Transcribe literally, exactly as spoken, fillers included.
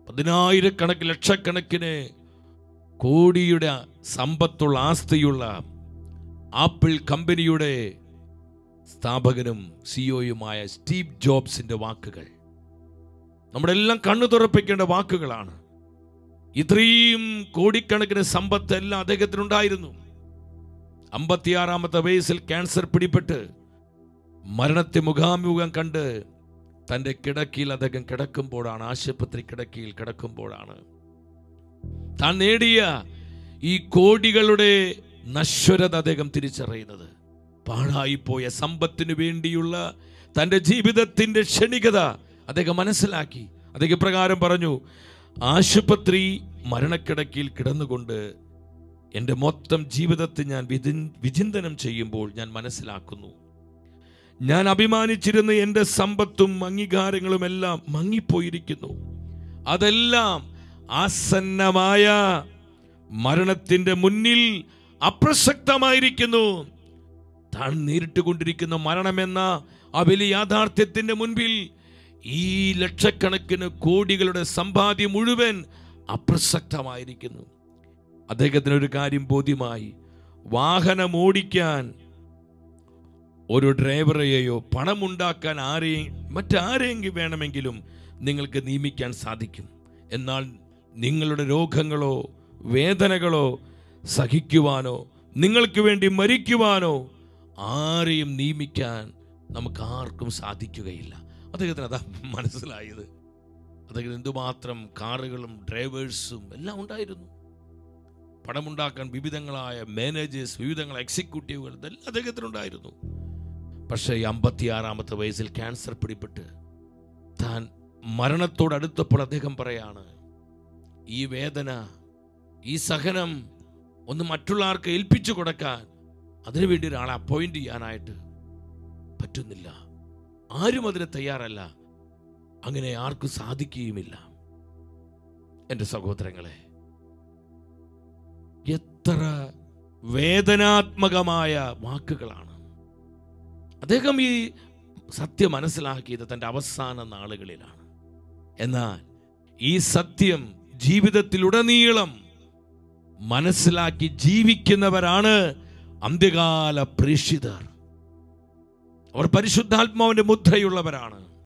പതിനായിരക്കണക്കിന് ലക്ഷക്കണക്കിന് കോടിയുടെ സമ്പത്തുള്ള ആസ്തിയുള്ള ആപ്പിൾ കമ്പനിയുടെ സ്ഥാപകനും സിഇഒയുമായ സ്റ്റീവ് ജോബ്സിന്റെ വാക്കുകൾ നമ്മുടെ എല്ലാം കണ്ണു തുറപ്പിക്കേണ്ട വാക്കുകളാണ്. ഇത്രയും കോടിക്കണക്കിന് സമ്പത്ത് എല്ലാം അദ്ദേഹത്തിനുണ്ടായിരുന്നു. അമ്പത്തിയാറാമത്തെ വയസ്സിൽ ക്യാൻസർ പിടിപെട്ട് മരണത്തെ മുഖാമുഖം കണ്ട് തൻ്റെ കിടക്കയിൽ അദ്ദേഹം കിടക്കുമ്പോഴാണ്, ആശുപത്രി കിടക്കയിൽ കിടക്കുമ്പോഴാണ് താൻ നേടിയ ഈ കോടികളുടെ നശ്വരത അദ്ദേഹം തിരിച്ചറിയുന്നത്. പാഴായിപ്പോയ സമ്പത്തിനു വേണ്ടിയുള്ള തൻ്റെ ജീവിതത്തിൻ്റെ ക്ഷണികത അദ്ദേഹം മനസ്സിലാക്കി. അദ്ദേഹം പ്രകാരം പറഞ്ഞു, ആശുപത്രി മരണക്കിടക്കയിൽ കിടന്നുകൊണ്ട് എൻ്റെ മൊത്തം ജീവിതത്തെ ഞാൻ വിധി വിചിന്തനം ചെയ്യുമ്പോൾ ഞാൻ മനസ്സിലാക്കുന്നു, ഞാൻ അഭിമാനിച്ചിരുന്ന എൻ്റെ സമ്പത്തും അംഗീകാരങ്ങളും എല്ലാം മങ്ങിപ്പോയിരിക്കുന്നു. അതെല്ലാം ആസന്നമായ മരണത്തിൻ്റെ മുന്നിൽ അപ്രസക്തമായിരിക്കുന്നു. താൻ നേരിട്ടുകൊണ്ടിരിക്കുന്ന മരണമെന്ന ആ വലിയ യാഥാർത്ഥ്യത്തിൻ്റെ മുൻപിൽ ഈ ലക്ഷക്കണക്കിന് കോടികളുടെ സമ്പാദ്യം മുഴുവൻ അപ്രസക്തമായിരിക്കുന്നു. അദ്ദേഹത്തിനൊരു കാര്യം ബോധ്യമായി, വാഹനം ഓടിക്കാൻ ഒരു ഡ്രൈവറെയോ പണമുണ്ടാക്കാൻ ആരെയും മറ്റാരെങ്കിലും വേണമെങ്കിലും നിങ്ങൾക്ക് നിയമിക്കാൻ സാധിക്കും. എന്നാൽ നിങ്ങളുടെ രോഗങ്ങളോ വേദനകളോ സഹിക്കുവാനോ നിങ്ങൾക്ക് വേണ്ടി മരിക്കുവാനോ ആരെയും നിയമിക്കാൻ നമുക്ക് ആർക്കും സാധിക്കുകയില്ല. അദ്ദേഹത്തിന് അതാ മനസ്സിലായത്. അദ്ദേഹത്തിന് എന്തുമാത്രം കാറുകളും ഡ്രൈവേഴ്സും എല്ലാം ഉണ്ടായിരുന്നു. പണമുണ്ടാക്കാൻ വിവിധങ്ങളായ മാനേജേഴ്സ്, വിവിധങ്ങളായ എക്സിക്യൂട്ടീവുകൾ ഇതെല്ലാം അദ്ദേഹത്തിനുണ്ടായിരുന്നു. പക്ഷേ ഈ അമ്പത്തിയാറാമത്തെ വയസ്സിൽ ക്യാൻസർ പിടിപെട്ട് താൻ മരണത്തോടടുത്തപ്പോൾ അദ്ദേഹം പറയാണ്, ഈ വേദന, ഈ സഹനം ഒന്ന് മറ്റുള്ള ആൾക്ക് ഏൽപ്പിച്ചു കൊടുക്കാൻ അതിനുവേണ്ടി ഒരാളെ അപ്പോയിന്റ് ചെയ്യാനായിട്ട് പറ്റുന്നില്ല. ആരും അതിന് തയ്യാറല്ല. അങ്ങനെ ആർക്കും സാധിക്കുകയുമില്ല. എൻ്റെ സഹോദരങ്ങളെ, എത്ര വേദനാത്മകമായ വാക്കുകളാണ്. അദ്ദേഹം ഈ സത്യം മനസ്സിലാക്കിയത് തൻ്റെ അവസാന നാളുകളിലാണ്. എന്നാൽ ഈ സത്യം ജീവിതത്തിലുടനീളം മനസ്സിലാക്കി ജീവിക്കുന്നവരാണ് അന്ത്യകാല പ്രേക്ഷിതർ. അവർ പരിശുദ്ധാത്മാവിന്റെ മുദ്രയുള്ളവരാണ്.